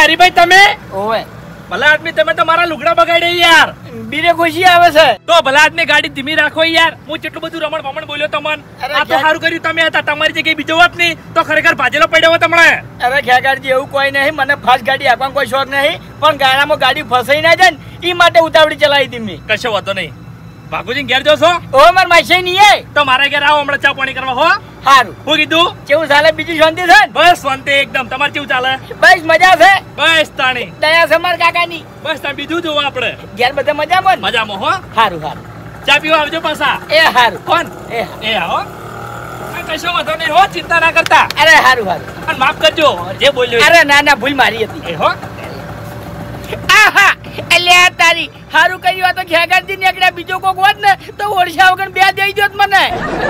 હરીભાઈ તમે ઓવે ભલા આદમી તમે તો મારા લુગડા બગાડે યાર. બીરે ખુશી આવે છે તો ભલા આદમી ગાડી ધીમી રાખો યાર. હું કેટલું બધું રમણ ભમણ બોલ્યો તમને. આ તો સારું કર્યું તમે હતા. તમારી જગ્યાએ બીજો વાત નહીં તો ખરેખર ભાજેલો પડ્યો હોય તમને. અરે ખેગાડજી એવું કોઈ નહીં. મને ફાસ્ટ ગાડી આપવાનો કોઈ શોખ નહીં, પણ ગાડામાં ગાડી ફસાઈ ના જાય ને એ માટે ઉતાવળી ચલાવી હતી મેં. કશો વાંધો નહીં. બાપુજી ઘેર જો છો? ઓ માર માસી નહીં તો મારા ઘેર આવો હમણાં ચા પાણી કરવા. હો સારું. હું કીધું કેવું ચાલે? બીજું શાંતિ છે ને? બસ શાંતિ એકદમ. તમારે કેવું ચાલે? બસ મજા છે. બસ તાણી દયા છે મારા કાકાની. બસ તાણ બીજું જોવા આપણે. ઘેર બધા મજામાં? મજામાં. હો સારું સારું. ચા પીવા આવજો પાછા. એ સારું. કોણ? એ હો કશો વાંધો નહીં. હો ચિંતા ના કરતા. અરે સારું સારું. અને માફ કરજો જે બોલ્યો. અરે ના ના ભૂલ મારી હતી. એ હો આહા અલ્યા તારી સારું કર્યું. તો ખેગાડજી નીકળ્યા. બીજો કોક હોત ને તો ઓરસા વગર બે દઈ દોત મને.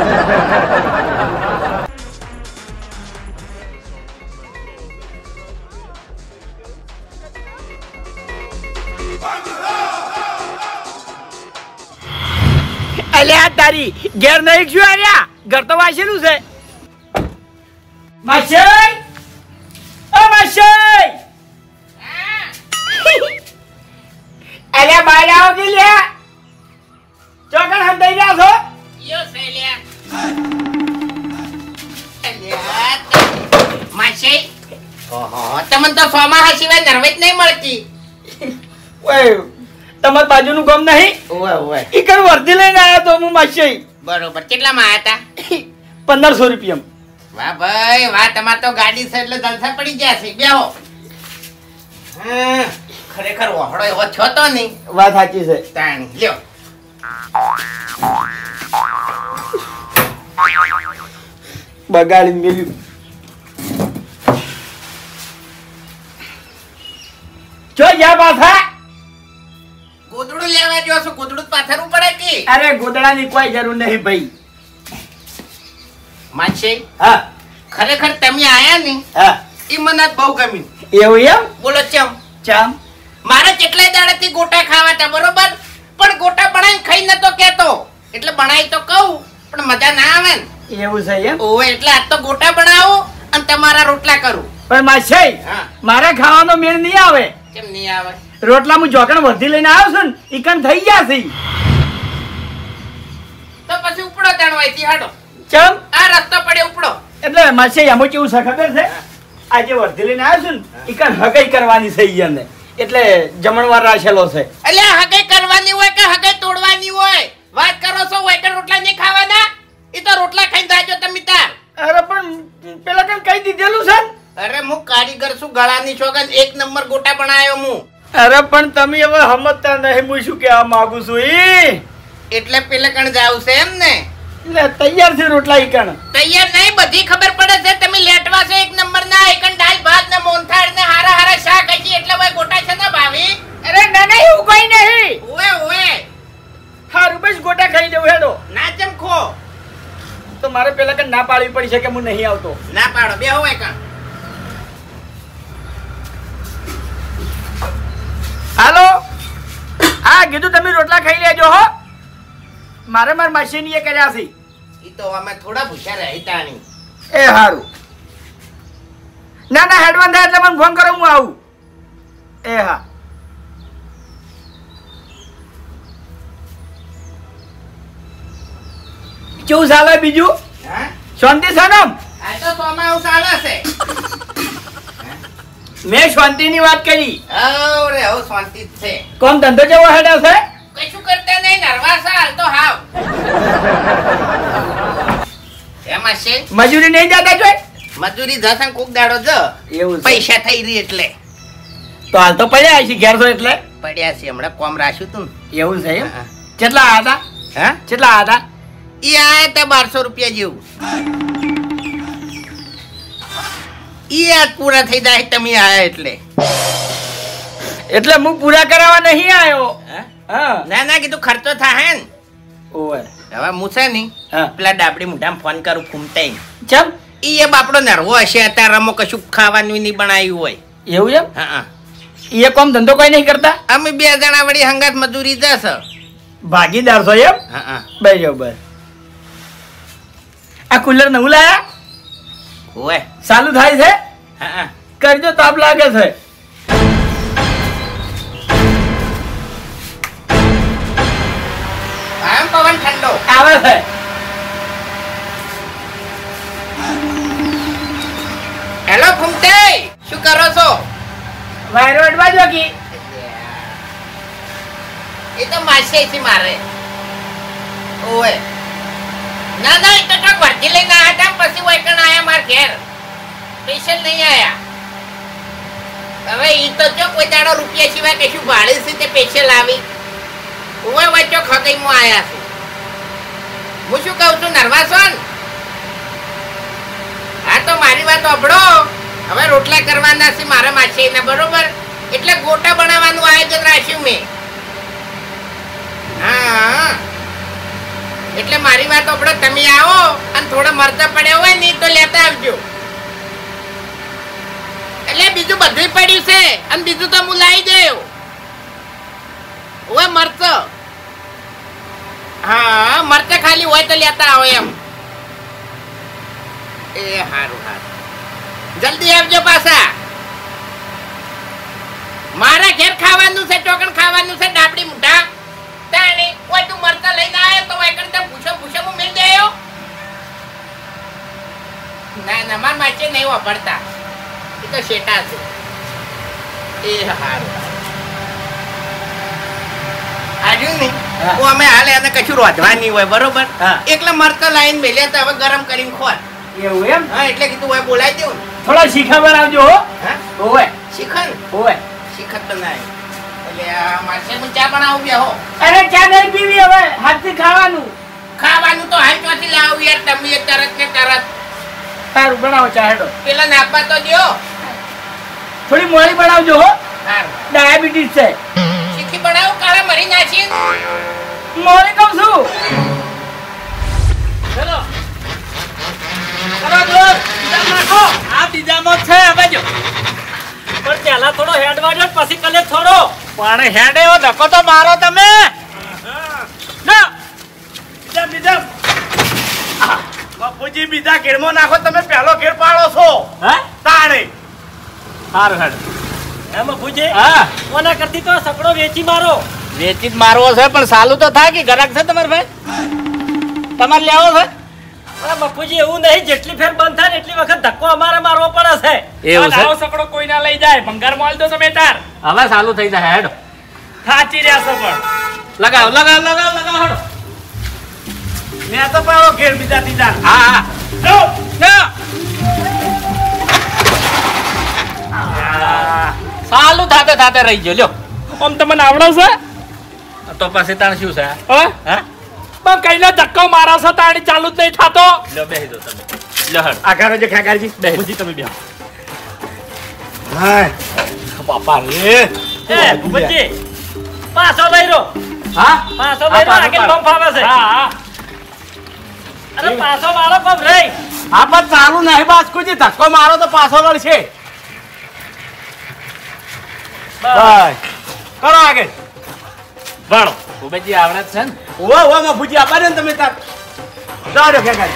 અલ્યા તારી ઘેર નહીં શું આવ્યા? ઘર તો વાંચેલું છે. માસી ઓ માસી અલ્યા બહાર આવો કે લ્યા. ચોકન હંતાઈ રહ્યા છો? યો છે લ્યા માસી. ઓહો તમને તો સોમાહા સિવાય નરવેજ નહીં મળતી. ઓય તમાર બાજુનું ગામ નહીં? ઓવે ઓવે. ઈ કર વર્ધી લઈને આવ્યો તો હું માસી. બરોબર. કેટલામાં આયા હતા? 1500 રૂપિયા. વાહ ભાઈ વાહ. તમાર તો ગાડી છે એટલે જલસા પડી ગયા છે. બેહો. ખરેખર વહોડો એવો છો તો નહીં. વાત સાચી છે. તાણી લ્યો. બગાડી મેલ્યું. જો યા પાછા. ગોદડું લેવા જો છો? ગોદડું પાથરવું પડે કે? અરે ગોદડાની કોઈ જરૂર નહીં ભાઈ. માસી હા ખરેખર તમે આયા ને હા ઈ મને બહુ ગમ્યું. એવું એમ? બોલો ચમ. ચામ મારે કેટલાય દાડાથી ગોટા ખાવા હતા બરોબર, પણ ગોટા બનાવીને ખાઈ નતો કેતો એટલે બનાવી તો કહું પણ મજા ના આવે ને. એવું છે એમ? ઓવે એટલે આજ તો ગોટા બનાવો અને તમારા રોટલા કરું. પણ માસી હા. મારા ખાવાનો મેળ નહીં આવે. કેમ નહીં આવે? રોટલા હું જોકણ વર્ધી લઈને આવ્યો છું ને ઈકન થઈ ગયા છે. તો પછી ઉપડો જાણવાયથી હાડો. ચમ આ રસ્તો પડે ઉપડો. એટલે માસી એમાં કેવું છે ખબર છે? આજે વર્ધી લઈને આવ્યો છું ને ઈકન હગાઈ કરવાની છે ઈયને એટલે જમણવાર રાખેલો છે. એટલે હગાઈ કરવાની હોય કે હગાઈ તોડવાની હોય? વાત કરો છો હોય કે રોટલા નહીં ખાવાના? ઈ તો રોટલા ખાઈને જાજો તમે તાર. અરે પણ પેલા કઈ કહી દીધેલું છે ને? અરે હું કારીગર છું ગળાની સોગંદ. 1 નંબર ગોટા બનાવ્યો હું. અરે પણ તમે હવે સમજતા નહીં. હું શું કહેવા માંગુ છું એટલે પેલે કણ જાવ છે એમ ને? એટલે તૈયાર છે રોટલા ઈકણ. તૈયાર નહીં બધી ખબર પડે છે. તમે લેટવા છો 1 નંબર ના. એકન દાળ ભાત ને મોનથાળ ને હારા હારા શાક હજી એટલે ભાઈ ગોટા છે ને ભાવી. અરે ના ના એવું કોઈ નહીં. ઓએ ઓએ હારું બસ ગોટા ખાઈ જવું હેડો. ના ચમ ખો. તો મારે પેલા કણ ના પાડવી પડી છે કે હું નહીં આવતો. ના પાડો બે હોય કણ. હાલો હા કીધું તમે રોટલા ખાઈ લેજો હો. મારે માર માસીની એ કર્યા છે. ઈ તો અમે થોડા ભૂખ્યા રહેતા નહીં. એ હારું. ના ના હેડવાન થાય એટલે મને ફોન કરો હું આવું. એ હા કેવું ચાલે બીજું? હા શાંતિ છે ને? આ તો સોમાવું ચાલે છે. મેં શાંતિની વાત કરી. અરે હવે શાંતિ જ છે. કોમ ધંધો જેવો હેડે છે? કશું કરતા નહીં. નરવાસા હાલ તો હાવ. એમાં છે મજૂરી નહીં જતા જોઈ? મજૂરી જતા કોક દાડો જ એવું છે. પૈસા થઈ રહી એટલે તો હાલ તો પડ્યા છે ઘેર તો એટલે પડ્યા છે. હમણાં કોમ રાખ્યું તું ને. એવું છે એમ? હા. કેટલા હતા? હા કેટલા હતા? ઈ આયા તા 1200 રૂપિયા જેવું. ઈ આજ પૂરા થઈ જાય તમે આયા એટલે. એટલે હું પૂરા કરાવવા નહીં આવ્યો. હા ના ના કીધું ખર્ચો થાય ને. ઓય હવે હું છે ને હા પેલા ડાબડી મોઢામાં ફોન કરું ફૂમતાઈ. ચમ ઈ એ બાપડો નરવો હશે અત્યારે કશું ખાવાનું નહીં બનાવ્યું હોય. એવું એમ? હા એ કોમ ધંધો કોઈ નહીં કરતા? અમે 2 જણા વળી હંગાત મજૂરી જશે. ભાગીદાર છો એમ? હા બરાબર. આ કુલર નવું લાયા? ઓય ચાલુ થાય છે? હા કરજો તાપ લાગે છે. પવન ઠંડો આવે છે. હેલો ફૂમતે, શું કરો છો? વાયરો અડવા જો કી. એ તો માસે થી મારે ઓય ના ના, એ તો કાક વર્તી લઈને આયા હતા, પછી વૈકણ આયા માર ઘેર, સ્પેશિયલ નહીં આયા. હવે ઈ તો જો કોઈ દાડો રૂપિયા સિવાય કશું ભાડે છે તે સ્પેશિયલ આવી. ઓય વચ્ચો ખગઈમાં આયા છે. હું શું કહું છું, નર્વા છો ને? હા તો મારી વાત સાંભળો. હવે રોટલા કરવાના છે મારા માછીના, બરોબર? એટલે ગોટા બનાવવાનું આયોજન રાખ્યું મેં. હા, એટલે મારી વાત સાંભળો, તમે આવો અને થોડા મરચા પડ્યા હોય ને તો લેતા આવજો. એટલે બીજું બધું પડ્યું છે અને બીજું તો હું લાવી દઉં. ઓય મરચો, હા મરચા ખાલી હોય તો લેતા આવો એમ. એ હારું હારું, જલ્દી આવજો પાછા. મારા ઘેર ખાવાનું છે, ચોકણ ખાવાનું છે, ડાબડી મુઠા. તાણી કોઈ તું મરચા લઈને આવ્યો તો વાયકણ તે ભૂસો હું મેળ દેયો. ના ના, માર માચે નહીં વાપરતા, એ તો શેટા છે. એ હારું આજુ નહીં, હું અમે હાલે અને કશું રોધવા નહીં હોય, બરોબર? એટલે મરચા લાઈન મેલ્યા તો હવે ગરમ કરીને ખોલ. એવું એમ? હા, એટલે કીધું હોય બોલાવી દેવું. થોડા શીખા બનાવજો હો. હા ઓય શીખન ઓય. શીખત બનાય એટલે આ માસે હું ચા બનાવું બે હો. અરે ચા નહીં પીવી, હવે હાથથી ખાવાનું. ખાવાનું તો હાલ ચોથી લાવું યાર, તમે તરત ને તરત. સારું બનાવો ચા હેડો. પેલા નાપા તો દ્યો. થોડી મોડી બનાવજો હો, સારું. ડાયાબિટીસ છે. શીખી બનાવું, કાળા મરી નાખી. મોડી કહું છું. ચલો ચલો દોર બીજા નાખો. આ બીજામાં છે હવે જો, પણ પહેલા થોડો હેડ વાળ્યો પછી કલે થોડો. પણ હેડે એવો ધક્કો તો મારો તમે. ના બીજા બાપુજી બીજા ઘેરમાં નાખો, તમે પહેલો ઘેર પાડો છો. હે તાણે સારું હેડ એમ પૂછે. હા, કોના કરતી તો સકડો વેચી મારો. વેચી જ મારવો છે, પણ સાલું તો થાય કે ગરાક છે તમારે ભાઈ? તમારે લેવો છે? બાપુજી એવું નહીં, જેટલી ફેર બંધ થાય ને એટલી વખત ધક્કો અમારે મારવો પડે છે. એવું છે? આવો સકડો કોઈ ના લઈ જાય, ભંગાર માલ દો તમે તાર. હવે સાલું થઈ જાય હેડો. સાચી રહ્યા છો પણ લગાવ લગાવ લગાવ લગાવ હેડો. મેં તો પાડો ઘેર બીજા ત્રીજા. હા હા. સાલું થાતે થાતે રહી ગયો લ્યો. આમ તમને આવડે છે? તો પછી તાણ શું છે? હા પણ કઈનો ધક્કો મારો છો તાણી ચાલુ જ નહીં થાતો. લ્યો બેહી દો તમે. લ્યો હેડ. આગારો જે ખાગારજી બેહી. મુજી તમે બેહો. હાય બાપા રે. એ ભૂપતજી પાછો લઈરો. હા પાછો લઈરો, આગળ બમ ફાવે છે. હા હા. અરે પાછો મારો બમ રહી. હા પણ ચાલુ નહીં બાસ્કુજી, ધક્કો મારો તો પાછો વળશે. બસ કરો આગળ. ભણો ભૂપેજી આવડે છે ને? ઓવા ઓવા માં ભૂજી આપા ને તમે તાર. જાડો ખેગાઈ.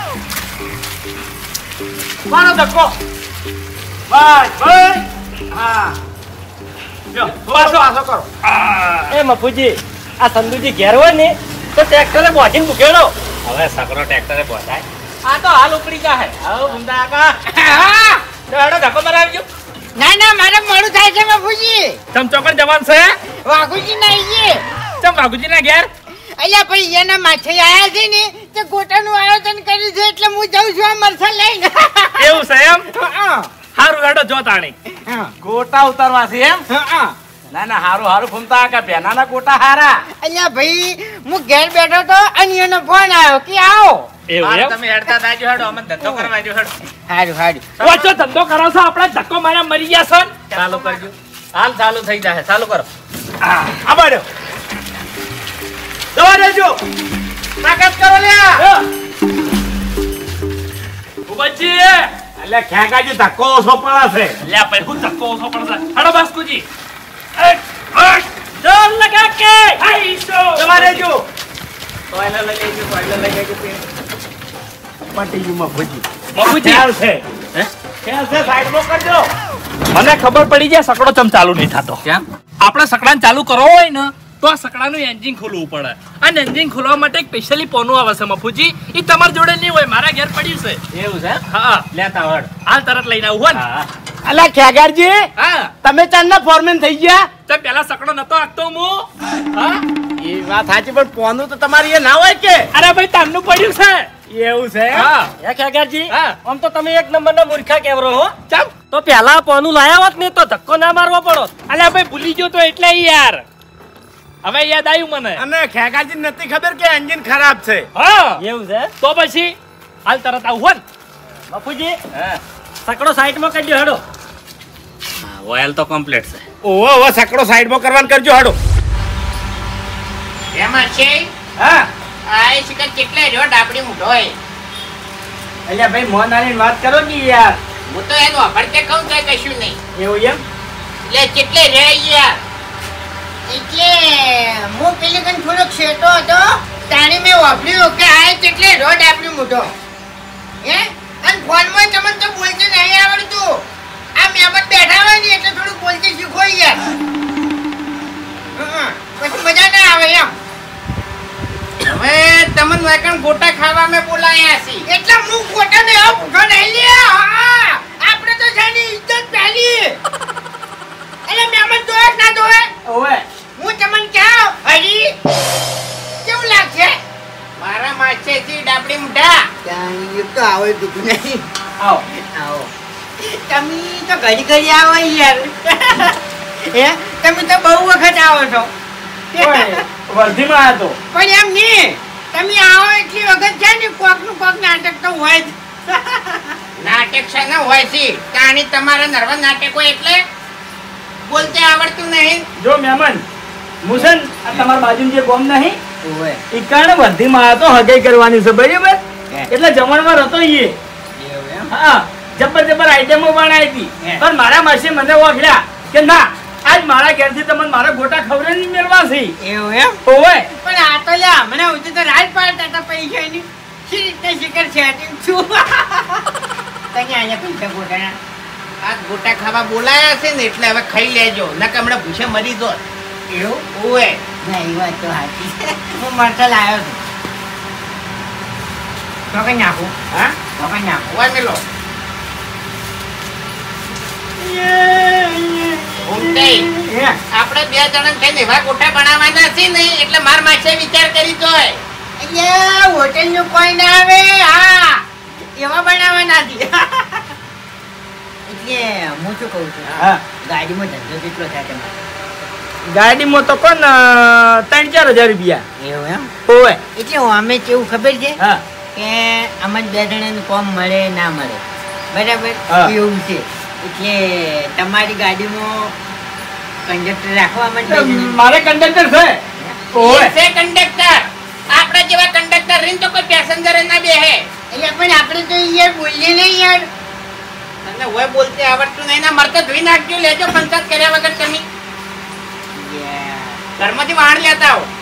મારો ધક્કો. બસ બસ. હા. જો પાછો પાછો કરો. એ મફુજી આ સંદુજી ઘેર હોય ને તો ટ્રેક્ટરે બોધીને મૂકેલો. હવે સકરો ટ્રેક્ટરે પહોંચાય. આ તો હાલ ઉપડી જાય. આવો ગુંડા કા. હા તો હેડો ધક્કો મરાવજો. ના ના, મારે મોડું થાય છે બાપુજી. તમ ચોકડ જવાન છે? વાઘુજી નહીં છે. ચમ બાગુજી ના ઘેર? અલ્યા ભાઈ એના માથે આયા છે ને તે ગોટાનું આયોજન કર્યું છે એટલે હું જાઉં છું આ મરસા લઈને. એવું છે એમ? હા હારું હેડો જો તાણી. હા ગોટા ઉતારવા છે એમ? હા. ના ના હારું હારું ફૂમતા કે પેનાના ગોટા હારા. અલ્યા ભાઈ હું ઘેર બેઠો તો અને એનો ફોન આવ્યો કે આવો. એવું એમ? તમે હેડતા થાજો હેડો, અમે ધંધો કરવા જો હેડો. હારું હારું. ઓછો ધંધો કરો છો આપણે ધક્કો માર્યા મરી ગયા છો ને? ચાલુ કરજો. હાલ ચાલુ થઈ જાય, ચાલુ કરો. આ બાડ્યો. દવા દેજો. તાકાત કરો લ્યા. ભૂપતજી એટલે ખેગાજી ધક્કો ઓછો પડે છે. લ્યા ભાઈ હું ધક્કો ઓછો પડશે. હેડો બાસ્કુજી. જોર લગા કે હાઈ શો. દવા દેજો. ટોયલે લગાઈ ગયો. પટી ગયું મફુજી. મફુજી ખ્યાલ છે. ખ્યાલ છે, સાઈડમાં કરજો. મને ખબર પડી જાય સકડો ચમ ચાલુ નહીં થતો. કેમ? આપણે સકડાને ચાલુ કરવો હોય ને તો આ સકડાનું એન્જિન ખોલવું પડે. અને એન્જિન ખોલવા માટે એક સ્પેશિયલી પોનું આવે છે મફુજી. એ તમારા જોડે નહીં હોય, મારા ઘેર પડ્યું છે. એવું છે? હા લેતા વડ. હાલ તરત લઈને આવું હો ને. અલા ખેગારજી, હા તમે ચાંદના ફોરમેન થઈ ગયા? તો પેલા સકડો નતો આપતો હું. હા એ વાત સાચી, પણ પોનું તો તમારી એ ના હોય કે? અરે ભાઈ તામનું પડ્યું છે. એવું છે? હા એ ખેગારજી, હા. આમ તો તમે એક નંબરના મૂર્ખા કેવરો હો. ચમ તો પેલા પોનું લાયા હોત ને તો ધક્કો ના મારવો પડો. અલ્યા ભાઈ ભૂલી ગયો તો એટલે યાર હવે યાદ આવ્યું મને. અને ખેગારજી નથી ખબર કે એન્જિન ખરાબ છે? હા એવું છે? તો પછી હાલ તરત આવું હો ને. બાપુજી, સકડો સાઈડમાં કરી દો હેડો. ઓઇલ તો કમ્પ્લીટ છે. ઓહો, હવે સકડો સાઈડમાં કરવાનું કરજો, હાડો. એમાં છે હા. આ શિકાર કેટલે રહ્યો ડાબડી મૂઠો હોય. અલ્યા ભાઈ મોન આલીને વાત કરો ને યાર. હું તો એનું અભડકે કહું તો કશું નહીં. એવું એમ? એટલે કેટલે રહે યાર. એટલે હું પેલી કન થોડોક શેટો હતો તાણી મેં વાપર્યું કે આ કેટલે રહ્યો ડાબડી મૂઠો. હે અને ફોનમાં તમને તો બોલતે નહીં આવડતું. આ મહેમાન બેઠા હોય ને એટલે થોડું બોલતે શીખો યાર. પછી મજા ના આવે એમ. હવે તમને વાકણ ગોટા ખાવા મે બોલાયા છે એટલે હું ગોટા ને આવ ભૂખો નહીં લે. હા આપણે તો જાની ઇજ્જત પહેલી. એટલે મહેમાન દોય ના દોય. ઓવે. હું તમને કહું હરી કેવું લાગશે મારા માછેથી ડાબડી મુઠા. ત્યાં તો આવે દુઃખ નહીં. આવો. આવો તમે તો ઘડી ઘડી આવો યાર. હે તમે તો બહુ વખત આવો છો. વર્ધીમાં હતો. પણ એમ નહીં, તમે આવો એટલી વખત છે ને કોક નું કોક નાટક તો હોય જ. નાટક છે ને હોય છે તાણી તમારા નર્વસ નાટકો એટલે બોલતે આવડતું નહીં. જો મહેમાન, મુસન આ તમારા બાજુમાં જે બોમ્બ નહીં, ઓવે ઈ કારણે વર્ધીમાં હતો, હગાઈ કરવાની છે બરાબર. એટલે જમણવાર હતો ઈ. એવું એમ? હા, જબર જબર આઈટમો બનાવી હતી. હે. પણ મારા માસી મને ઓળખ્યા કે ના, આજ મારા ઘેરથી તમને મારા ગોટા ખવડાવી મેળવા છે. એવું એમ? ઓવે. પણ આ તો લ્યા મને ઉઠી તો રાજ પાડતા હતા પૈસાની. શી રીતે શિખર સેટિંગ છું. તને અહીંયા પૈસા ગોટાના. આ ગોટા ખાવા બોલાયા છે ને એટલે હવે ખાઈ લેજો નકર હમણાં ભૂસે મરી દો. એવું? ઓએ ના એ વાત તો સાચી છે. હું મરચા લાવ્યો છું. તો કઈ નાખું? હા તો કઈ નાખું? ઓય મેલો ઉઠે. હે? આપણે બે જણા થઈને એવા ગોટા બનાવવાના છે ને એટલે માર માસે વિચાર કરી તોય અయ్యా હોટેલ નું કોઈ ના આવે. હા એવા બનાવવાના નથી. એટલે હું શું કહું છું, હા. ગાડીમાં ધંધો કેટલો થાય તમારે? ગાડીમાં તો કોણ 3-4 હજાર રૂપિયા. એવું એમ? ઓવે. એટલે અમે કેવું ખબર છે હા. કે આમાં બે જણાનું કોમ મળે ના મળે બરાબર હા. એવું છે. એટલે તમારી ગાડીમાં કંડક્ટર રાખવા માટે મારે કંડક્ટર છે. ઓવે. એ છે કંડક્ટર. આપણા જેવા કંડક્ટર રીન તો કોઈ પેસેન્જર ના બેહે. એટલે પણ આપણે તો યાર બોલીએ નહીં યાર. તમને ઓય બોલતે આવડતું નહીં ના મરતે ધોઈ નાખજો લેજો પંચાયત કર્યા વગર તમે ઘરમાંથી વાહણ લેતા આવો.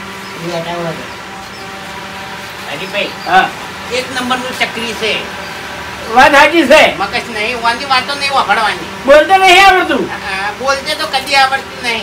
હરીભાઈ હા, એક નંબરનું ચક્રી છે. વાત સાચી છે. મગજ નહીં વાંધી વાતો નહીં વાપરવાની. બોલતે નહીં આવડતું. બોલતે તો કદી આવડતું નહીં.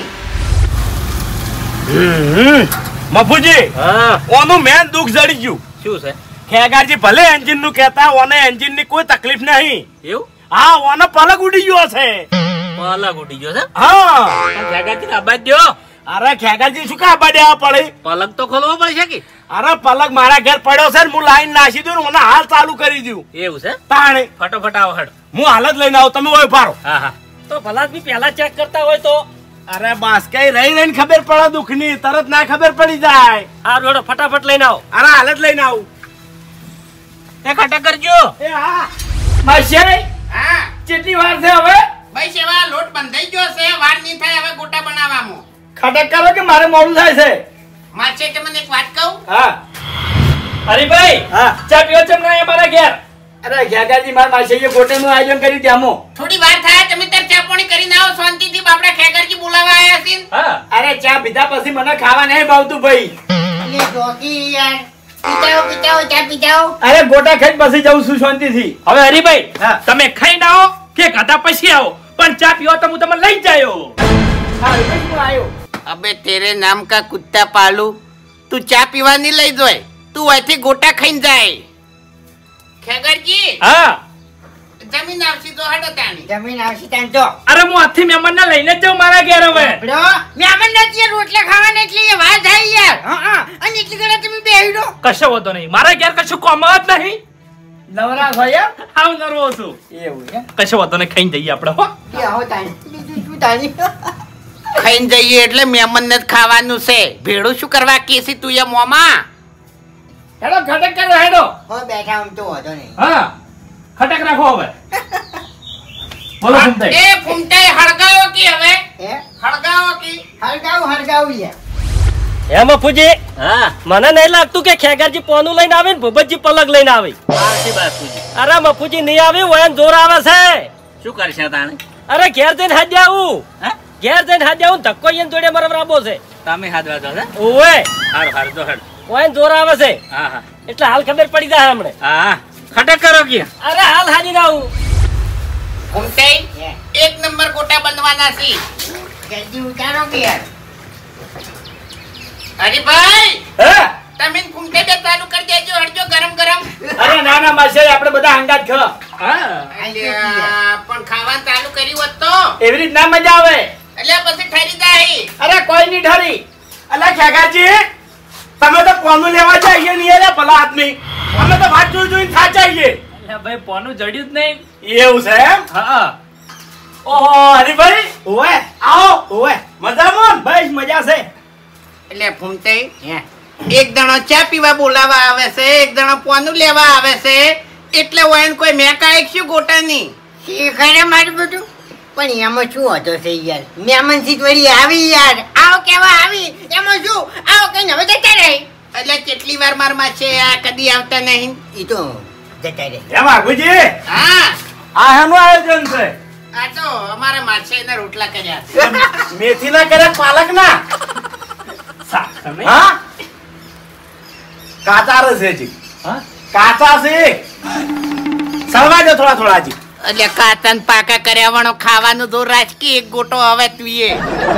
મફુજી, હા ઓનું મેન દુઃખ જડી ગયું. શું છે ખેગારજી ભલે એન્જિન નું કહેતા, ઓને એન્જિન ની કોઈ તકલીફ નહીં. એવું? હા, ઓનો પલક ઉડી ગયો છે. પલક ઉડી ગયો છે. હા. પણ જગાથી આબાદ દ્યો. અરે ખેગારજી શું કા બડ્યા પડે? પલક તો ખોલવો પડશે કે. અરે પલક મારા ઘર પડ્યો છે ને, હું લાઈન નાસી દઉં ને ઓને હાલ ચાલુ કરી દઉં. એવું છે? તાણે ફટોફટ આવો હેડ. હું હાલ જ લઈને આવું, તમે ઓય પારો. હા હા તો ભલા બી પહેલા ચેક કરતા હોય તો અરે બાસ કઈ રહી રહીને ખબર પડે દુઃખ ની, તરત ના ખબર પડી જાય. આ રોડ ફટાફટ લઈને આવો. અરે હાલ જ લઈને આવું. એ ખટા કરજો. એ હા માસી, હા કેટલી વાર છે હવે? ભાઈ સેવા લોટ બંધાઈ ગયો છે. વાર નહીં થાય હવે ગોટા બનાવવામાં. ખટક કરો કે મારે મોડું થાય છે. માછે તમને એક વાત કહું. હા. હરીભાઈ હા. ચા પીવો છે ના અમારા ઘેર? અરે ખેગારજી મારા માસીએ ગોટેનું આયોજન કરી ત્યાંમો. થોડી વાર થાય તમે તાર ચા પાણી કરીને આવો શાંતિથી. બાપડા ખેગરજી બોલાવા આયા છે. હા અરે ચા પીધા પછી મને ખાવા નહીં ભાવતું ભાઈ. એટલે જોકી યાર પીતાઓ ચા પીતાઓ. અરે ગોટા ખાઈ પછી જઉં છું શાંતિથી. હવે હરીભાઈ હા. તમે ખાઈને આવો કે ખાધા પછી આવો, પણ ચા પીવો તો હું તમને લઈ જ જાયો. હા, એટલે જ હું આવ્યો. અબે તેરે નામ કા કુત્તા પાલુ, તું ચા પીવાની લઈ જોય, તું અહીંથી ગોટા ખાઈને જાય. ખેગરજી હા જમીન આવશી તો હડો તાણી. જમીન આવશે તાન તો અરે હું આજથી મહેમાન ને લઈને જ જાઉં મારા ઘેર હવે. બ્રો મહેમાન નથી રોટલા ખાવાના એટલે એ વાત થાય યાર. હા અને એટલી ઘણા તમે બેહી રહો. કશો વાંધો નહીં, મારા ઘેર કશું કોમ જ નહીં. નવરા હોય હાવ નરવો છું. એવું હે કશો વાંધો નહીં, ખાઈને જઈએ આપણે હો. આવો તાન બીજું શું તાની. ખાઈને જઈએ એટલે મહેમાન ને જ ખાવાનું છે. ભેળું શું કરવા કેસી તું એ મોમાં? હેડો ખટક કરો હેડો. હો બેઠા આમ તો વાંધો નહીં. હા ખટક રાખો હવે. બોલો ફૂમતાઈ. એ ફૂમતાઈ હળગાવો કે હવે હે હળગાવો કે હળગાવું યાર. હે મફુજી, હા મને નહીં લાગતું કે ખેગરજી પોનું લઈને આવે ને ભૂપતજી પલક લઈને આવે. સાચી વાત પૂછી. અરે મફુજી નહીં આવી હોય જોર આવે છે. શું કરશે તાણે? અરે ઘેર જઈને હાજે આવું. હા ઘેર જઈને હાજે આવું ધક્કો એને જોડે મારા રાબો છે. તમે હાથ વાજો છે. ઓવે હારું હારું તો હેડ. હોય જોર આવે છે હા હા એટલે હાલ ખબર પડી જાય હમણે. હા ખટક કરો કે. અરે હાલ હાજી ના આવું. ફૂમતાઈ એક નંબર ગોટા બનવાના છે. જલ્દી ઉતારો કે યાર. અરે ભાઈ હે તમે ફૂમતાઈ બે ચાલુ કરી દેજો, હળજો ગરમ ગરમ. અરે ના ના માસે આપણે બધા હંગાત ખા. હા અલ્યા, પણ ખાવાનું ચાલુ કર્યું હોત તો એવી રીત ના મજા આવે. એટલે પછી ઠરી જાય. અરે કોઈ નહીં ઠરી. અલા ખેગાજી તમે તો કોનું લેવા જઈએ નહીં રે ભલા આદમી. અમે તો વાત જોઈને થાચાઈએ. અલ્યા ભાઈ પોનું જડ્યું જ નહીં. એવું છે એમ? હા ઓહો હરીભાઈ ઓવે આવો ઓવે મજામાં બસ મજા છે. એટલે ફૂમતાઈ એક દણો ચા પીવા બોલાવા આવે છે, એક દણો પોનું લેવા આવે છે, એટલે હોય કોઈ મેકા એક શું ગોટાની. શીખરે મારું બધું પણ એમાં શું હતો છે યાર. મહેમાન થી વળી આવી યાર. આવો કેવા આવી એમાં શું આવો કઈ હવે જતા રહે. એટલે કેટલી વાર માર માં છે આ કદી આવતા નહીં. એ તો જતા રહે. એમ આગુજી હા આ એનું આયોજન છે. આ તો અમારા માછે ના રોટલા કર્યા છે. મેથી ના કરે પાલક ના. શાક તમે. હા કાચા છે જી. હા કાચા છે સળવા દો થોડા થોડા જી. એટલે કાતન પાકા કર્યા વાળો ખાવાનું તો રાજકી એક ગોટો હવે તુંએ.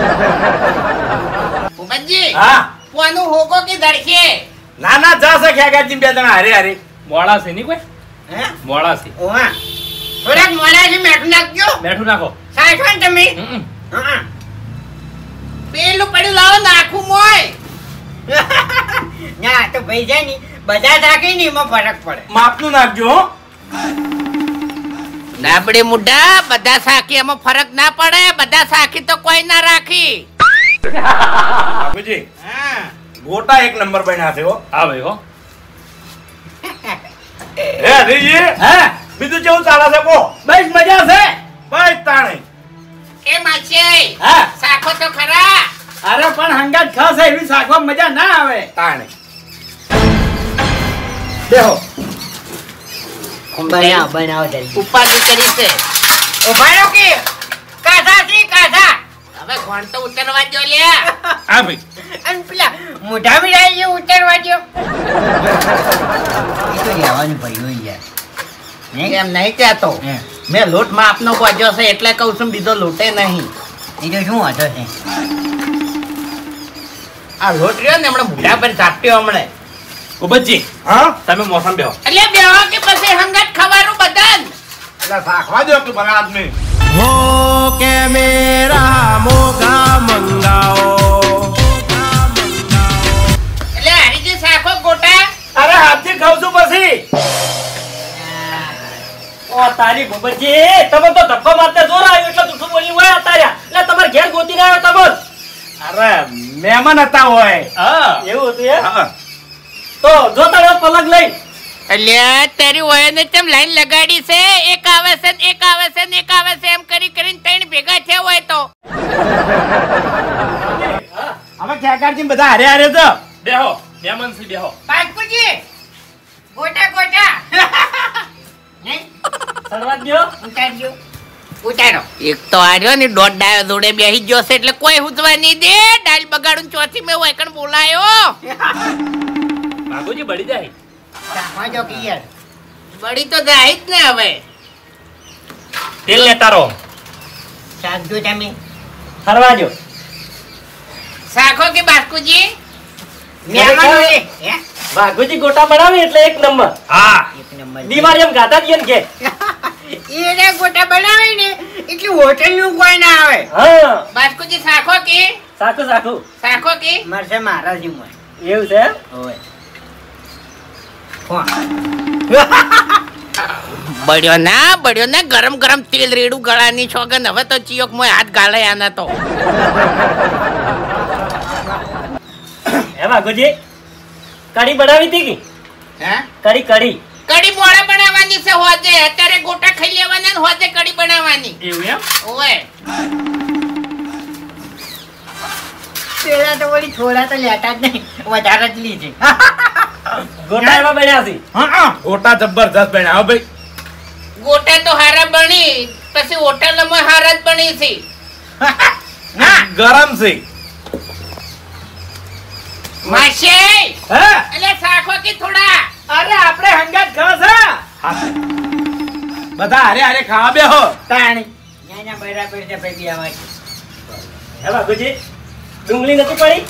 ભૂપતજી હા પોનું હોકો કે ધડકે. ના ના જા છે ખેગાજી બે જણા હારે હારે. મોડા છે નહીં કોઈ. હે મોડા છે. ઓવા થોડાક મોડા છે મેઠું નાખજો. બેઠું નાખો. સાચો ને તમે. હમ. હા પેલું પડ્યું લાવો નાખું મોય. ના તો ભાઈ જાય ને બધા થાકી ને એમાં ફરક પડે. માપનું નાખજો હો. ડાબડે મુઢા બધા સાખી એમાં ફરક ના પડે. બધા સાખી તો કોઈ ના રાખી. આગુજી હા ગોટા એક નંબર બન્યા છે હો. હા ભાઈ હો. હે હરીજી હે બીજું કેવું ચાલે છે કો? બસ મજા છે બસ તાણે. એ માછે હા સાખો તો ખરા. અરે પણ હંગાત ખાસ એવી શાકમાં મજા ના આવે તાણે. દેહો બનાવો બનાવો જલ્દી. ઉપાધિ કરી છે. ઉભારો કે કાઢા છે કાઢા. હવે ઘોણ તો ઉતરવા જો લ્યા. હા ભાઈ. અને પેલા મોઢા મિલાઈ જે ઉતરવા દો. એ તો રહેવાનું ભાઈ યાર. એમ નહીં કહેતો. મેં લોટ માં આપનો ગોજ્યો છે એટલે કહું છું, બીજો લોટે નહીં. એ તો શું હતો છે? આ લોટ રહ્યો ને હમણાં મોઢા પર ઝાપટ્યો હમણે. ભૂપતજી હા તમે મોસમ બેહો. એટલે બેહો કે પછી હંગાત ખવાનું બધાન. એટલે શાકવા દો કે ભલા આદમી. हो के मेरा मोगा मंगाओ એટલે હરીજી સાખો ગોટા. અરે હાથથી ખાવ છું પછી. ઓ તારી ભૂપતજી તમે તો ધક્કો મારતા જોર આવ્યો એટલે જૂઠું બોલી હોય અતાર્યા. એટલે તમારે ઘેર ગોતીને આવ્યો તમે. અરે મહેમાન હતા હોય. હા એવું હતું એમ? હા તો જો તારે પલક લઈ. એટલે તારી વયને તેમ લાઈન લગાડી છે. એક આવે છે ને એક આવે છે ને એક આવે છે એમ કરી કરીને ત્રણ ભેગા થયા હોય તો. અમે ખેગાજી બધા હારે હારે તો. બેહો મહેમાન થી બેહો. પાટકુજી ગોટા ગોટા. નહીં સરવા દ્યો. ઉતારજો. ઉતારો. એક તો આર્યો ને દોઢ ડાયો જોડે બેહી ગયો છે એટલે કોઈ હુજવા નહીં દે. ડાલ બગાડું ચોથી મેં વાયકણ બોલાયો. બાબુજી બળી જાય. રાખવા દો કે યાર. બળી તો જાય જ ને હવે. તેલ લેતા રહો. શાક જો તમે. સરવા દ્યો. શાખો કે બાસ્કુજી મહેમાન હોય હે વાઘુજી ગોટા બનાવી એટલે એક નંબર. હા એક નંબર દિવાળી એમ ગાતા જ કે એને ગોટા બનાવે ને એટલે હોટેલ નું કોઈ ના આવે. હા બાસ્કુજી શાખો કે સાચું સાચું શાખો કે મરસે મારા જ ઉમર એવું છે એમ? હોય બળ્યો ના ગરમ ગરમ તેલ રેડું ગળાની છોગન હવે તો ચિયોક મોય હાથ ગાળે આના તો હે વાઘુજી કઢી બનાવી હતી કે હે કઢી કઢી મોડા બનાવવાની છે હોજે અત્યારે ગોટા ખાઈ લેવાના ને હોજે કઢી બનાવવાની એવું એમ ઓય પેલા તો વળી થોડા તો લેતા જ નહીં વધારે જ લીધી. ગોટા એમાં બન્યા છે. ગોટા જબરજસ્ત બન્યા હો ભાઈ ગોટા તો હારા બની પછી હોટલમાં હારા જ બની છે ગરમ છે માસે હે એટલે શાખો કે થોડા અરે આપણે હંગાત ખાસ બધા હારે હારે ખાવા બેહો તાણી નાના બરાબર છે ભાઈ આવા હે વાઘુજી ડુંગળી નથી પડી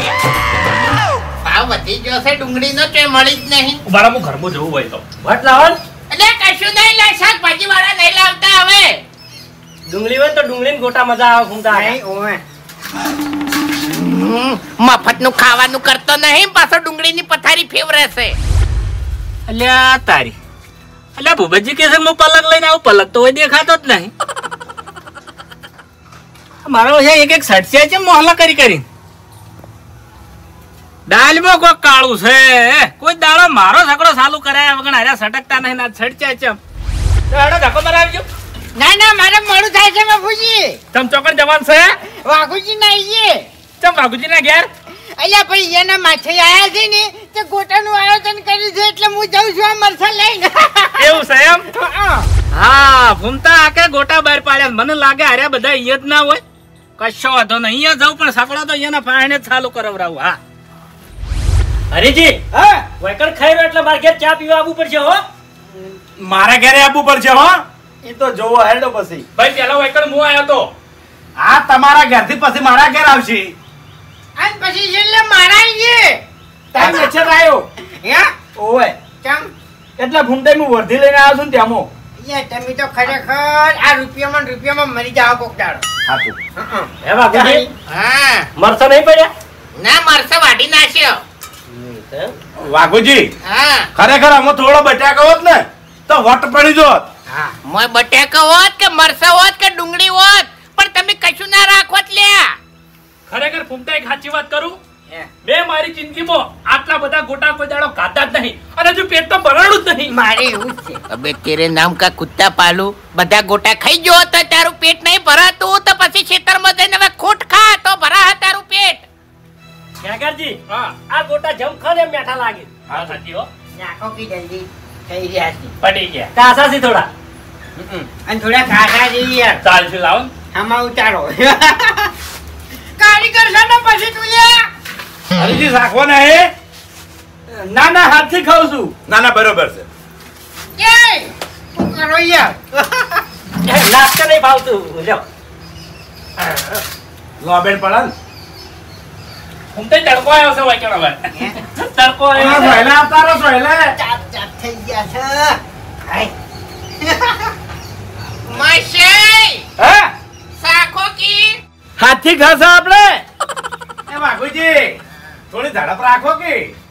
ભાવ વધી ગયો છે ડુંગળીનો તે મળી જ નહીં ઉભારા હું ઘરમાં જવું હોય તો વટ લાવો ને. એટલે કશું નહીં લે શાકભાજી વાળા નહીં લાવતા હવે ડુંગળી હોય ને તો ડુંગળીને ગોટા મજા આવે ઘૂમતા નહીં ઓવે મફતનું ખાવાનું કરતો નહીં પાછો ડુંગળીની પથારી ફેવરે છે અલ્યા તારી અલ્યા ભૂપતજી કે છે હું પલક લઈને આવું પલક તો હોય દેખાતો જ નહીં મારો છે એક સડસ્યા છે મોહલા કરી દાલમાં કોઈ કાળું છે કોઈ દાડો મારો સકડો ચાલુ કરાયા વગર હાર્યા સટકતા નહીં ના સડસ્યા છે હેડો ધક્કો મરાવજો ના મારે મોડું થાય છે બાપુજી તમ ચોકડ જવાન છે વાઘુજી ના આવીએ ચમ બાગુજી ના ઘેર અલ્યા ભાઈ એના માથે આયા છે ને તે ગોટાનું આયોજન કર્યું છે એટલે હું જાઉં છું આ મરસા લઈને એવું છે એમ હા ભૂમતા આકે ગોટા બહાર પાડ્યા મને લાગે હાર્યા બધા અહીંયા જ ના હોય કશો વાંધો નહીં અહીંયા જાઉં પણ સકડો તો અહીંયાના પાણી જ ચાલુ કરાવરાવું હા હરીજી વૈકણ ખાઈ રહ્યો એટલે મારે ઘેર ચા પીવા આવવું પડશે હો. મારા ઘરે આવવું પડશે હો એ તો જોવો હેડો પછી ભાઈ પેલા વાયકણ હું આવ્યો તો આ તમારા ઘરથી પછી મારા ઘર આવશે અને પછી છેલ્લે મારા આવીએ તાર મચ્છર આવ્યો હે ઓય કેમ એટલે ભૂમતાઈ હું વર્ધી લઈને આવ્યો છું ને ત્યાંમો યા તમે તો ખરેખર આ રૂપિયામાં મરી જાવ કોક દાડો હાતું હે વાઘુજી હા મરસા નહીં પડ્યા ના મરસા વાઢી નાખ્યો વાઘુજી હા ખરેખર આમાં થોડો બટાકો હોત ને તો વટ પડી જોત હા મોય બટેકા હોત કે મરસા હોત કે ડુંગળી હોત પણ તમે કશું ના રાખોત લ્યા ખરેખર ભૂમતા એક સાચી વાત કરું હે. મેં મારી જિંદગીમાં આટલા બધા ગોટા કોઈ દાડો ખાતા જ નહીં અને હજુ પેટ તો ભરાણું જ નહીં મારે એવું જ છે અબે તેરે નામ કા કુત્તા પાલું બધા ગોટા ખાઈ ગયો તો તારું પેટ નહીં ભરાતું તો પછી ખેતરમાં જઈને હવે ખોટ ખા તો ભરા તારું પેટ ખેગરજી હા આ ગોટા જમ ખાને એમ મેઠા લાગે. હા સાચી હો નાખો કી જલ્દી થઈ રહ્યા છે પડી ગયા કાસા છે થોડા. અને થોડા ખાખા જઈએ યાર ચાલશે લાવો ને. આમાં ઉતારો કારીગર છે ને પછી તું લ્યા હરીજી રાખવાના હે ના ના હાથથી ખાઉં છું ના ના બરોબર છે એ તું કરો યાર નાસ્તા નહીં ભાવતું લ્યો. લોબેન પડન ભૂમતા તડકો આવ્યો છે વાયકણ હવે તડકો આવ્યો છે. સોયલા આવતારો સોયલા ચાપ ચાપ થઈ ગયા છે હાય માશે હે સાખો કી હાથથી ખાશો આપણે એ વાઘુજી થોડી ઝડપ રાખો કે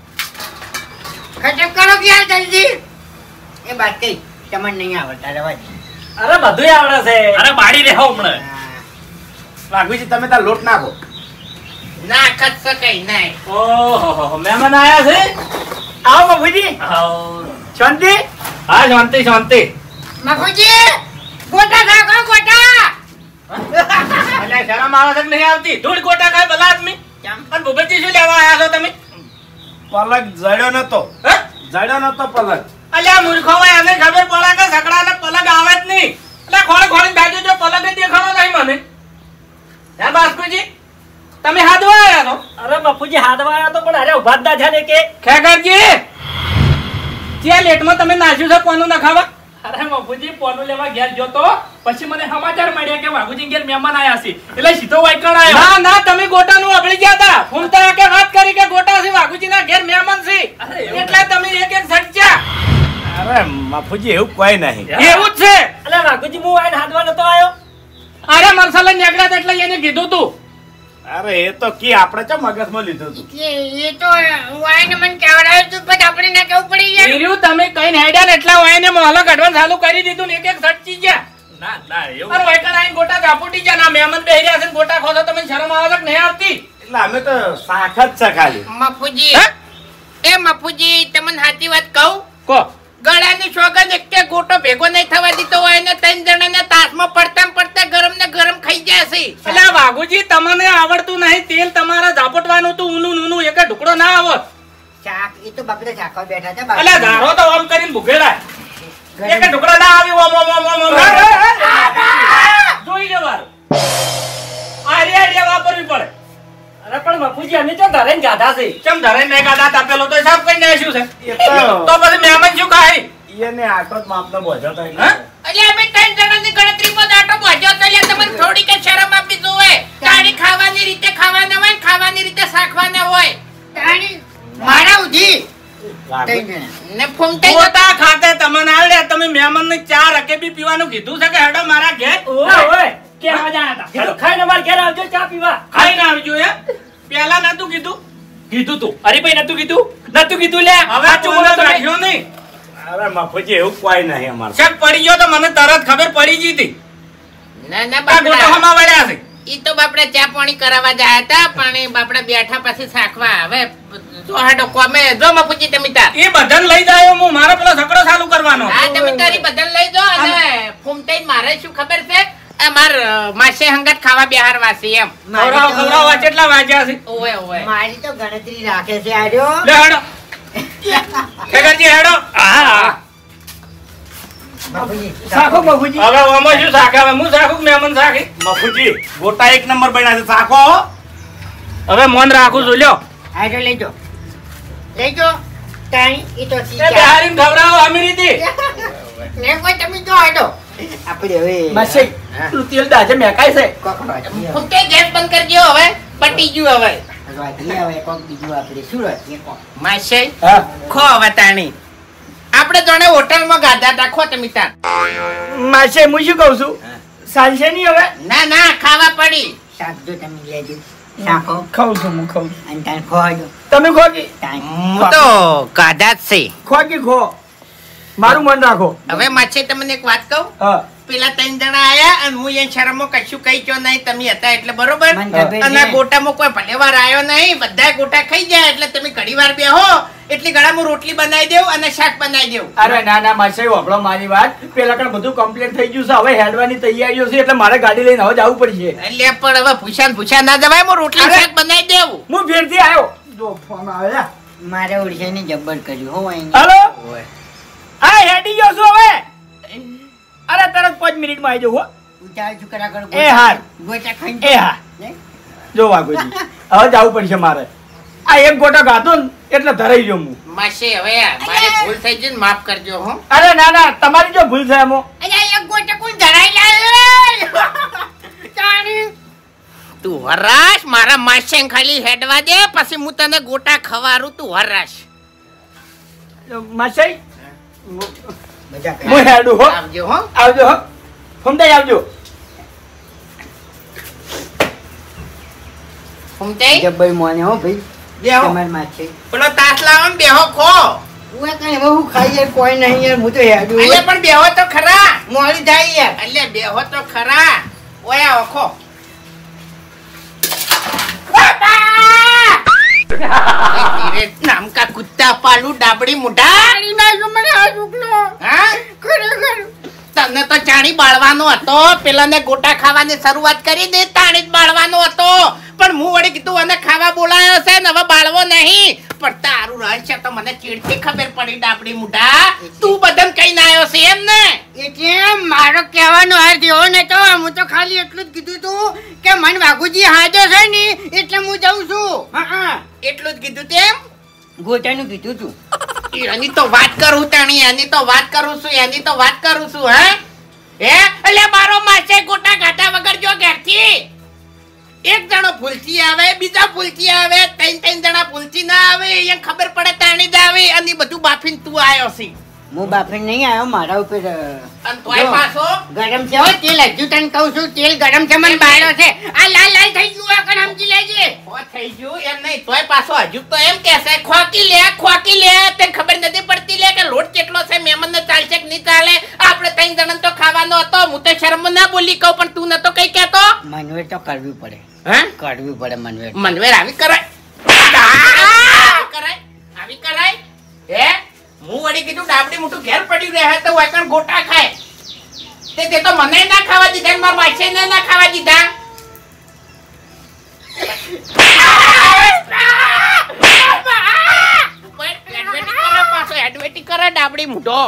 ખટક કરો કે યાર જલ્દી એ વાત કઈ તમને નહીં આવડતા રહેવા દે અરે બધું આવડે છે. અરે બાળી રહો હમણાં વાઘુજી તમે તાર લોટ નાખો ના ખત સકાય નહીં ઓહો મહેમાન આયા છે આવો બાબુજી આવો. શાંતિ હા શાંતિ શાંતિ બાબુજી ગોટા ખાખો ગોટા અલ્યા શરમ આવે છે કે નહીં આવતી ધૂળ ગોટા ખાય ભલા આદમી કેમ અને ભૂપતજી શું લેવા આયા છો તમે પલક જડ્યો નતો હે? જડ્યો નતો પલક અલ્યા મૂર્ખો ભાઈ અમે ખબર પડે કે સકડાને પલગ આવે જ નહીં એટલે ખોળે ખોળે દાજો જો પલગ જ દેખાણો નહીં મને હે બાસ્કુજી તમે હાથવા આયા છો અરે બાપુજી હાથમાં આવ્યા તો પણ અરે ઉભા જ ના છે ને કે ખેગરજી જે લેટમાં તમે નાખ્યું છે કોનું નખાવા અરે બાપુજી પોનું લેવા ઘેર ગયો તો પછી મને સમાચાર મળ્યા કે વાઘુજી ઘેર મહેમાન આયા છે એટલે સીધો વાયકણ આવ્યો. ના ના તમે ગોટાનું અબળી ગયા હતા. ફૂમતા કે વાત કરી કે ગોટા છે વાઘુજીના ઘેર મહેમાન છે એટલે તમે એક એક સચ્ચા. અરે બાપુજી એવું કોઈ નહીં. એવું જ છે. અલે વાઘુજી હું આઈને હાથવા નતો આવ્યો. અરે મરસાલા નીકળ્યા એટલે એને કીધું તું. અરે એ તો કી આપણે ચમ મગજમાં લીધું તું. એ તો વાયને મને કહેવડાવ્યું તું પણ આપણે ના કેવું પડી યાર. હીરું તમે કઈ હેડ્યા ને એટલા વાયને મોહલક એડવાન્સ ચાલુ કરી દીધું ને એક એક સચ્ચી ગયા. ના ના એવું અરે વાયકણ આઈને ગોટા ઝાપુટી ગયા ના મહેમાન બેહી રહ્યા છે ને ગોટા ખોદો તમે શરમ આવે છે કે નહીં આવતી? એટલે અમે તો શાખ જ છે ખાલી. મફુજી હે? એ મફુજી તમને સાચી વાત કહું કો ગળાની સોગંદ એક ગોટો ભેગો નહીં થવા દીધો હોય ને ત્રણ જણાને તાસમાં પડતા ગરમ ને ગરમ ખાઈ જાય છે. એટલે વાઘુજી તમને આવડતું નહીં તેલ તમારા ઝાપટવાનું તું ઊનું ઊનું એક ઢુકડો ના આવત. શાક એ તો બાપરે શાકવા બેઠા હતા એટલે ધારો તો આમ કરીને ભૂગેલા એક ઢુકડો ના આવી ઓમ ઓમ ઓમ ઓમ ઓમ. જોઈ લેવાનું આરિયા વાપરવી પડે. અરે પણ બાપુજી અમે તો ધરે ગાધા છે. ચમ ધરે ને ગાદા તાપેલો તો હિસાબ કઈ નાખ્યું છે એ તો તો પછી મહેમાન શું ખાય? એને આટો જ માપનો બોજો તો હા? એટલે અમે ત્રણ જણાની ગણતરીમાં દાટો ભજ્યો તો એટલે તમને થોડી કે શરમ આપી જોવે. તારી ખાવાની રીતે ખાવાના હોય ખાવાની રીતે શાખવાના હોય તાણી મારા ઉધી વાઘુજી. ને ફૂમતાઈ તો પોતા ખાતે તમને આવડે તમે મહેમાન ને ચા રકેબી પીવાનું કીધું છે કે હેડો મારા ઘેર ઓય ઓય કે મજા હતા. કીધું ખાઈને અમાર ઘેર આવજો ચા પીવા. ખાઈને આવજો એ પેલા નતું કીધું. કીધું તું. હરીભાઈ નતું કીધું? નતું કીધું લે. હવે સાચું બોલો બોલો તમે. રાખ્યો નહીં. અરે બાપુજી એવું કોઈ નહીં અમારે. શક પડી ગયો તો મને તરત ખબર પડી ગઈ હતી. ના આ ગોટા બાપડા હમા વળ્યા છે. ઈ તો બાપડા ચા પાણી કરાવવા જાય હતા પણ બાપડા બેઠા પછી શાખવા હવે જો હાડો કોમે જો મફુજી તમે તાર એ બધાને લઈ જાય હું મારો પેલો છકડો ચાલુ કરવાનો. હા તમે તારી બદલ લઈ જો અને ફૂમતાઈ મારે શું ખબર છે આ માર માસે હંગાત ખાવા બેહાર વાસી એમ ખવડાવો ખવડાવો આ કેટલા વાગ્યા છે? ઓવે ઓવે મારી તો ગણતરી રાખે છે આર્યો. લે હેડો ખેગરજી હેડો. હા બાપુજી સાખો બાપુજી. હવે ઓમાં શું શાક આવે? હું શાકું કે મહેમાન શાકી? બાપુજી ગોટા એક નંબર બન્યા છે શાકો. હવે મન રાખું છું લ્યો. આર્યો લેજો તાણી એ તો એ શીખ્યા. બિહારીને ખવડાવો અમીરીથી. ને કોઈ તમે જો આડો આપણે હવે માસી તું તેલ દાજે મેકાય છે. કોકરો ફૂમતાઈ ગેસ બંધ કરજો હવે પટી ગયું હવે હવે કોક બીજું આપણે શું રહીએ કોક માસે હા. ખો હવે તાણી આપણે જોડે હોટલમાં ગાધા હતા ખો તમે તાર માસી હું શું કહું છું? ચાલશે નહીં હવે? ના ખાવા પડી શાક જો તમે લેજો શાકો ખાઉં છું હું ખાઉં છું. અને તાણ ખોજો તમે ખો કે તાણ હું તો ગાધા જ છે ખો કે ખો મારું મન રાખો. હવે માછે તમને એક વાત કહું હા. પેલા ત્રણ જણા આયા અને હું એ શરમો કશું કહી ચો નહીં તમે હતા એટલે બરોબર મન ખબર અને આ છે. ગોટામાં કોઈ ભલે વાર આવ્યો નહીં બધા ગોટા ખાઈ જાય એટલે તમે ઘડી વાર બેહો એટલી ગળામાં રોટલી બનાવી દેવું અને શાક બનાવી દેવું અરે ના ના માસી વાપરો મારી વાત. પેલા કણ બધું કમ્પ્લીટ થઈ ગયું છે હવે હેડવાની તૈયારીઓ છે એટલે મારે ગાડી લઈને હવે જવું પડશે. એટલે પણ હવે ભૂસા ના જવાય હું રોટલી અરે. શાક બનાવી દેવું હું ફેરથી આવ્યો. જો ફોન આવ્યા. મારે ઓડિશાની જબ્બર કર્યું હો અહીં હાલો હા હેડી ગયો છું હવે. અરે તરત 5 મિનિટમાં આવી જાઉં હો. ઉતાર છુકરા કર એ હાર. ગોટા ખાઈ એ હા જો વાઘુજી હવે જવું પડશે મારે. આ એક ગોટા ગાતો ને એટલે ધરાઈ ગયો હું. માસે હવે મારે ભૂલ થઈ ગઈ ને માફ કરજો હો અરે ના ના તમારી જો ભૂલ થાય એમાં. અલ્યા એક ગોટા કોણ ધરાઈ લાવ્યો તાણી તું હરાશ મારા માસે ખાલી હેડવા દે પછી હું તને ગોટા ખવારું તું હરાશ માસી મજા હું હેડું હો. આવજો હો આવજો હો. ફમદાઈ આવજો. ફૂમતાઈ જબ્બર મોને હો ભાઈ બેહો તમાર માં છે પેલો તાસ લાવો ને બેહો ખો હું કઈ હવે હું ખાઈ યાર કોઈ નહીં યાર હું તો હેડું અલ્યા પણ બેહો તો ખરા મોડી થાય યાર અલ્યા બેહો તો ખરા ઓયા ઓખો ધીરે નામ કા કુત્તા પાલુ ડાબડી મુઢા હા તને તો ચાણી બાળવાનો હતો પેલાને ગોટા ખાવાની શરૂઆત કરી દે તાણી જ બાળવાનો હતો પણ હું વળી કીધું અને ખાવા બોલાયો છે ને હવે બાળવો નહીં પણ તારું રહસ્ય તો મને ચીડથી ખબર પડી ડાબડી મુઢા તું બધાને કહીને આવ્યો છે એમ ને એટલે મારો કહેવાનો અર્થ એવો નતો હું તો ખાલી એટલું જ કીધું તું કે મન વાઘુજી હાજો છે ને એટલે હું જાઉં છું હા એટલું જ કીધું તેમ ગોટાનું કીધું તું એની તો વાત કરું તાણી, એની તો વાત કરું છું હે એટલે મારો માસે ગોટા ઘાટા વગર જો ઘેરથી એક જણો ભૂલથી આવે, બીજા ભૂલથી આવે, ત્રણ જણા ભૂલથી ના આવે, એ ખબર પડે તાણી જ આવે અને બધું બાફીને તું આવ્યો છે. હું બાફે નહીં આવ્યો, મારા ઉપર અને તોય પાછો ગરમ છે હો તેલ. હજુ તને કહું છું તેલ ગરમ છે, મને બાળો છે. આ લાલ લાલ થઈ ગયું આ કણ સમજી લેજે. થઈ ગયું એમ નહીં, તોય પાછો હજુ તો એમ કહેશે ખોકી લે તને ખબર નથી પડતી લે કે લોટ કેટલો છે, મહેમાનને ચાલશે કે નહીં ચાલે. આપણે ત્રણ જણા તો ખાવાનો હતો. હું તો શરમ ના બોલી કહું પણ તું નતો કઈ કહેતો. મનવેર તો કરવી પડે, હે કરવી પડે મનવેર. મનવેર આવી કરાય હે હું વળી કીધું ડાબડી મોટું ઘેર પડ્યું રહે તો વાકણ ગોટા ખાય તે તો મને ના ખાવા દીધા, મારા વાઈસે ના ખાવા દીધા. એડવેટી કરે ડાબડી મોટો.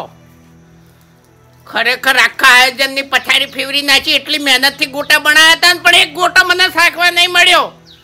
ખરેખર આખા આયોજન ની પથારી ફેવરી નાખી. એટલી મહેનત થી ગોટા બનાવ્યા હતા પણ એક ગોટો મને શાકવા નહીં મળ્યો.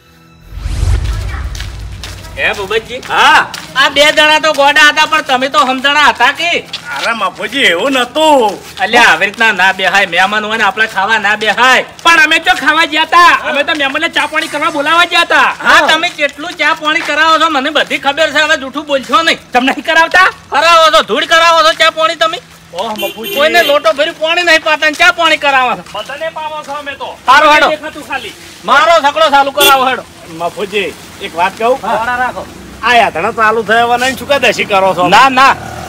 હે ભૂપતજી, હા આ બે જણા તો ગોડા હતા પણ તમે તો સમજણા હતા કે? અરે મફુજી એવું નતું. અલ્યા આવી રીતના ના બેહાય, મહેમાન હોય ને આપણે ખાવા ના બેહાય. પણ અમે તો ખાવા ગયા હતા, અમે તો મહેમાનને ચા પાણી કરવા બોલાવા ગયા હતા. હા તમે કેટલું ચા પાણી કરાવો છો મને બધી ખબર છે, હવે જૂઠું બોલશો નહીં. તમને નહીં કરાવતા? કરાવો છો, ધૂળ કરાવો છો ચા પાણી તમે. ઓહ મફુજી, કોઈને લોટો ભરી પાણી નહીં પાતા ને ચા પાણી કરાવો છો. બધાને પાવો છો અમે તો. સારું હેડો, દેખાતું ખાલી મારો સકડો ચાલુ કરાવો હેડો. મફુજી એક વાત કહું, વાળા રાખો. આ યાત્રા ચાલુ થયા નહીં શું દશી કરો છો? ના ના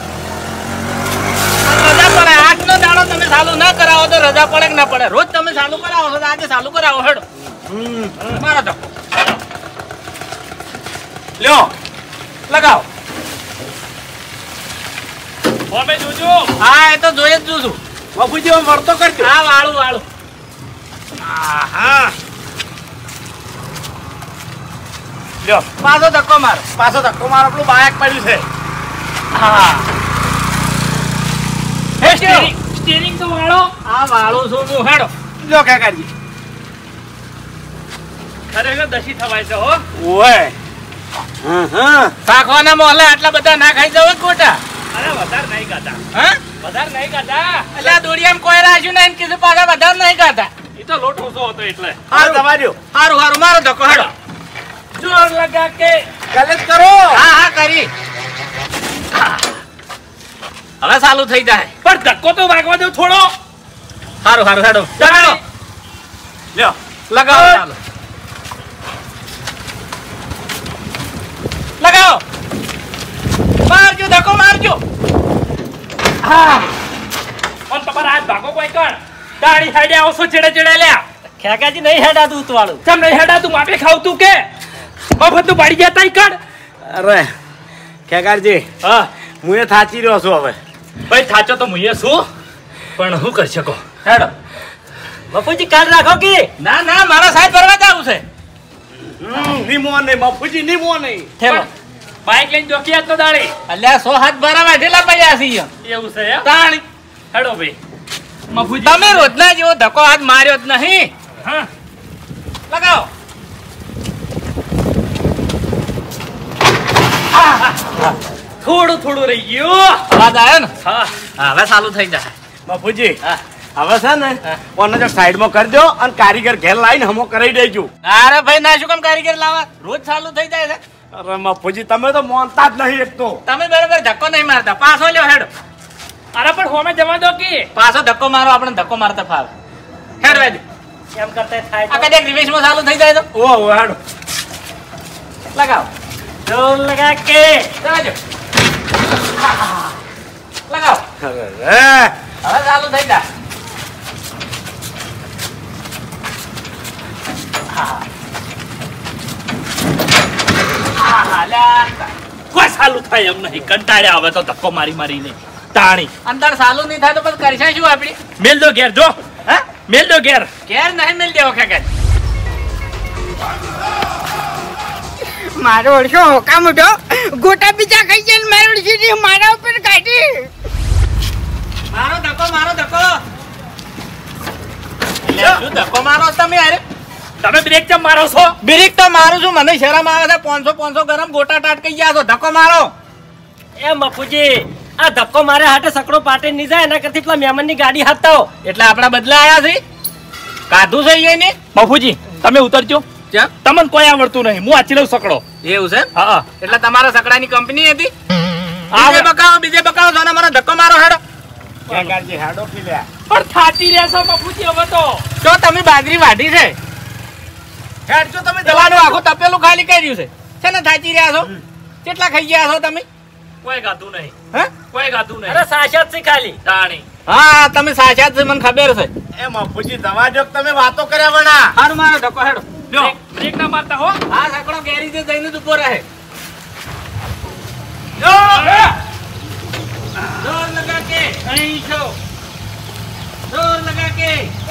રજા પડે. આજનો દાડો તમે ચાલુ ના કરાવો તો રજા પડે કે ના પડે? રોજ તમે ચાલુ કરાવો છો તો આજે ચાલુ કરાવો હેડો. મારો તો લ્યો લગાવો. અમે જોજો. હા એ તો જોઈ જ છું. મફુજી હવે મળતો કરજો. હા વાળું વાળું. આહા લ્યો પાછો ધક્કો મારો. પાછો ધક્કો મારો. આપણું બાયક પડ્યું છે. હા હે સ્ટીરિંગ તો વાળો. આ વાળું છું હું હેડો. લ્યો કાકાજી. ખરેખર દશી થવાય છે હો. ઓય હા શાકવાના મોહલે આટલા બધા ના ખાઈ જાવ ગોટા. અરે વધારે નહીં ગાતા, હા વધારે નહીં ગાતા. એટલે આ દોડિયામાં કોઈ રાખ્યું નહીં ને કીધું પાછા વધારે નહીં ખાતા. એ તો લોટ ઓછો હતો એટલે. હા તમાર્યો હારું હારું મારો ધક્કો હેડો. જોર લગા કે ગલત કરો. હા હા કરી. હવે ચાલુ થઈ જાય. પણ ધક્કો તો વાગવા દો થોડો. હારું હારું હેડો. ચાલો લ્યો લગાવો. ચાલો લગાવો. મારજો ધક્કો મારજો. હા ઓન તમારા હાથ ભાગો કોઈ કણ. દાડી હાડે આવશો ચેડે ચેડે લ્યા. ખેકાજી નહીં હેડા દૂધ વાળું. તમ નહીં હેડા તું માપે ખાવ તું કે મફત તું પાડી જતા ઈ કણ. અરે ખેગારજી હા હું એ થાચી રહ્યો છું હવે. ભાઈ થાચો તો મુએ શું પણ હું કરી શકો. હેડો. બાપુજી કાલ રાખો કે ના ના મારા સાહેબ ભરવા જવું છે. નીમો નહીં મફુજી, નીમો નહીં. થેલો બાઈક લઈને જોકી તો દાડી અલ્યા 100 હાથ ભરાવા ઢેલા પડ્યા છીએ. એવું છે એમ? તાણી હેડો ભાઈ મફુજી તમે રોજના જેવો ધક્કો હાથ માર્યો જ નહીં. હા લગાવો. થોડું થોડું રહી ગયું. અવાજ આવ્યો ને? હા હા, હવે ચાલુ થઈ જાય. મફુજી હા. હવે છે ને ઓને જો સાઈડમાં કરી દો અને કારીગર ઘેર લાવીને હમો કરાવી દેજો. અરે ભાઈ ના શું કામ કારીગર લાવવા? રોજ ચાલુ થઈ જાય છે. અરે મફુજી તમે તો મોનતા જ નહીં એક તો. તમે બરોબર ધક્કો નહીં મારતા. પાછો લ્યો હેડો. અરે પણ હોમે જવા દો કે પાછો ધક્કો મારો. આપણે ધક્કો મારતા ફાવે. હેડ વેજ. એમ કરતા થાય આ કદાચ રિવેશમાં ચાલુ થઈ જાય તો ઓ હેડો લગાવો. જોર લગા કે જાજો. લગાવો. અરે હવે ચાલુ થઈ જાય. કોઈ ચાલુ થાય એમ નહીં. કંટાળ્યા હવે તો ધક્કો મારી મારીને તાણી. અંદર ચાલુ નહીં થાય તો પછી કરશે શું આપડી? મેલ દો ઘેર જો. હે મેલ દો ઘેર. ઘેર નહીં મેલ દેવો ખેકર. મારો ઓળશો હોકા મોટો ગોટા બીજા ખાઈ જાય ને મારો ઓળશી મારા ઉપર કાઢી. મારો ધક્કો મારો ધક્કો. શું ધક્કો મારો તમે? અરે તમે બ્રેક ચમ મારો છો? બ્રેક તો મારું છું. મને શરમ આવે છે. 500 ગરમ ગોટા ટાટ કઈ ગયા છો. ધક્કો મારો. એ મફુજી આ ધક્કો મારે હાટે સકડો પાટે નહીં જાય એના કરતી પેલા મહેમાનની ગાડી હાથતા એટલે આપણા બદલા આયા છે કાધું છે એને મફુજી તમે ઉતરજો તમને કોઈ આવડતું નહીં હું આચી લઉં સકડો એવું છે હા એટલે તમારા સકડાની કંપની હતી બીજે બકાવો સોના મારો ધક્કો મારો હેડો હેડો પીલ્યા પણ થાચી રહેશો મફુજી હવે તો તમે બાજરી વાઢી છે હેડ જો તમે દવાનું આખું તપેલું ખાલી કર્યું છે ને થાચી રહ્યા છો કેટલા ખાઈ ગયા છો તમે કોઈ ગાતું નહીં હે કોઈ ગાતું નહીં અરે સાચા છે ખાલી તાણી હા તમે સાચા છે મને ખબર છે એ મફુજી દવા જો તમે વાતો કર્યા વણા હારું મારો ધક્કો હેડો લ્યો બ્રેક ના મારતા હો હા સકડો ગેરેજે જઈને જ ઉભો રહે જોર લગા કે અહીં છો જોર લગા કે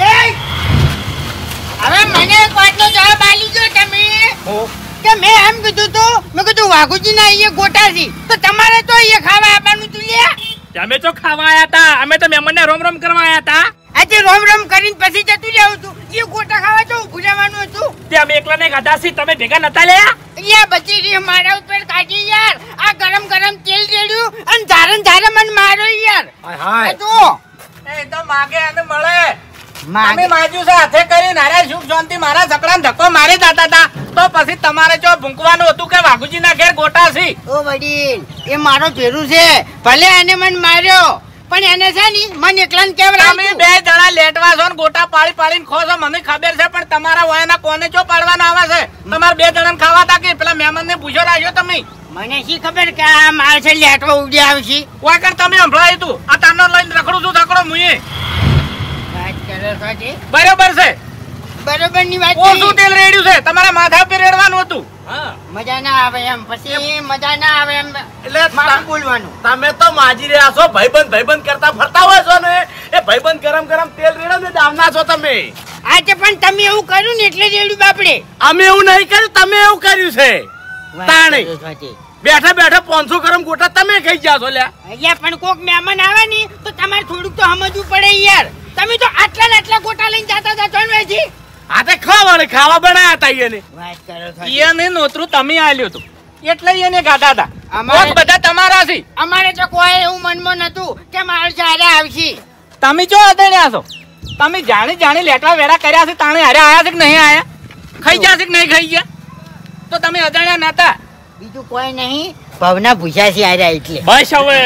હવે મને એક વાતનો જવાબ આલી દો તમે કે મેં એમ કીધું તું મેં કીધું વાઘુજીના અહીંયા ગોટા છે તો તમારે તો અહીંયા ખાવા આવવાનું તું લ્યા અમે તો ખાવા આયા હતા અમે તો મહેમાનને રોમ રોમ કરવા આયા હતા આજે રોમ રોમ કરીને પછી જતું રહેવું તું એ ગોટા ખાવા તો ઊભું રહેવાનું હતું તે અમે એકલા ને ગાધા છે તમે ભેગા નતા લ્યા યા બચી રહી મારા ઉપર કાઢી યાર આ ગરમ ગરમ તેલ રેડ્યું અને ધારે ધારે મને મારો યાર હાય તો એ તો માગે અને મળે માગે. તમે માજ્યું છે હાથે કરીને હારે સુખ શાંતિ મારા સકડાને ધક્કો મારી જતા હતા તો પછી તમારે જો ભૂંકવાનું હતું કે વાઘુજીના ઘેર ગોટા છે ઓ વડીલ એ મારો ભેરું છે ભલે એને મને માર્યો પણ એને છે ને મને એકલાને તમે કેવડાવ્યું બે જણા લેટવા છો ને ગોટા પાડી પાડીને ખો છો મને ખબર છે પણ તમારા વાયના કોને જો પાડવાનો આવે છે તમારે બે જણાને ખાવા તા કે પેલા મહેમાનને પૂછો રાખ્યો તમે મને શી ખબર કે આ મારે છે લેટવા ઉડી આવશે કોઈ કર તમે સંભળાય તું આ તારનો લઈને રખડું છું ધકડો મુએ વાત કરો છો તે? બરોબર છે બરોબર ની વાત ઓછું કરી. તેલ રેડ્યું છે તમારા માથા ઉપર રેડવાનું હતું મજા ના આવે એમ પછી મજા ના આવે એમ એટલે મારું બોલવાનું તમે તો માજી રહ્યા છો ભાઈબંધ કરતા ફરતા હોય છો ને એ ભાઈબંધ ગરમ ગરમ તેલ રેડો ને દામના છો તમે આજે પણ તમે એવું કર્યું ને એટલે રેડ્યું બાપડે અમે એવું નહીં કર્યું તમે એવું કર્યું છે તાણે. વાત કરો છો તે. બેઠા બેઠા 500 ગરમ ગોટા તમે ખાઈ ગયા છો લ્યા અહીંયા પણ કોક મહેમાન આવે ને તો તમારે થોડુંક તો સમજવું પડે યાર તમે તો આટલા ને આટલા ગોટા લઈને જતા હતા ચોનવેજી આ તે ખાવા બનાયા હતા એને વાત કરો છો તે. ઈયાને નોતરું તમે આલ્યું હતું એટલે એને ગાધા હતા અમારે- કોક બધા તમારા છે અમારે તો કોઈ એવું મનમાં નતું કે મારો ચારે આવશે તમે ચો અદણ્યા છો તમે જાણી જાણી લેટવા વેડા કર્યા છે તાણે હારે આયા છે કે નહીં આયા ખાઈ ગયા છે કે નહીં ખાઈ ગયા તો તમે અજાણ્યા નતા બીજું કોઈ નહીં ભાવના ભૂસ્યા છે આર્યા એટલે બસ હવે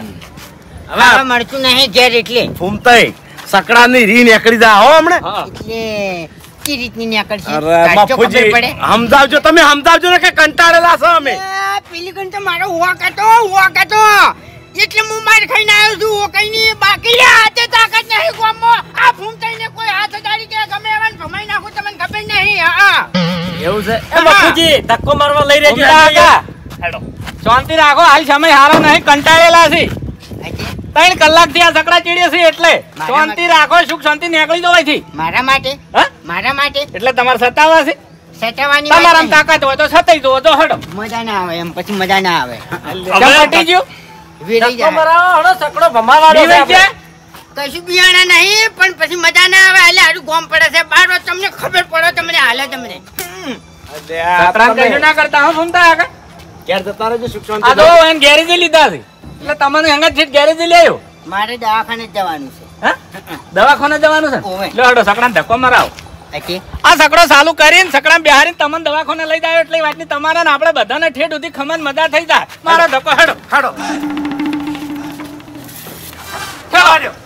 હવે મળતું નહીં ઘેર એટલે ફૂમતાઈ સકડાની રી નીકળી જા હો હમણે એટલે કઈ રીતની નીકળશે અરે કાચો ખબર બાપુજી પડે સમજાવજો તમે સમજાવજો ને કે કંટાળેલા છો અમે આ પેલી ગણ તો મારો હોક હતો એટલે હું માર ખાઈને આવ્યો છું ઓ કઈ ની બાકી લે હાથે તાકાત નહીં ગામમાં આ ફૂમતાઈને કોઈ હાથ અડાડી કે ગમે એવાને ભમાઈ નાખું તમને ખબર નહીં હા એવું છે એ મફુજી ધક્કો મારવા લઈ રહેજો હેડો શાંતિ રાખો હાલ સમય હારો નહીં કંટાળેલા છે 3 કલાકથી આ સકડા ચીડે છે એટલે શાંતિ રાખો સુખ શાંતિ નીકળી દો અહીંથી મારા માટે હા મારા માટે એટલે તમારે સતાવા છે સટાવાની વાત તમારામાં નહીં. તાકાત હોય તો સતાઈ દો તો હડો મજા ના આવે એમ પછી મજા ના આવે કેમ હટી ગયું વેરાઈ ધક્કો જાય મારવા હળો સકડો ભમાવાનો છે બીવાઈ આપણે. ગયા? કશું બિયાણા નહીં પણ પછી મજા ના આવે એટલે હારું ગોમ પડે છે બાર વાર તમને ખબર પડે તમને હાલે તમને સતરામ કશું ના કરતા હું ભૂમતા આગળ ઘેર જતા રહેજો સુખ આ શાંતિ તો એને ગેરેજે લીધા છે એટલે તમને હંગાત છે ગેરેજે લઈ આવ્યો મારે દવાખાને જ જવાનું છે હા દવાખાને જવાનું છે ઓવે. લો હડો સકડાને ધક્કો મરાવો એટલે આ સકડો ચાલુ કરીને સકડા બેહારીને તમને દવાખાને લઈ જાય એટલે વાતની તમારા ને આપણે બધાને ઠેઠ સુધી ખમન મજા થઈ જાય મારો ધક્કો હેડો ખાડો હેડો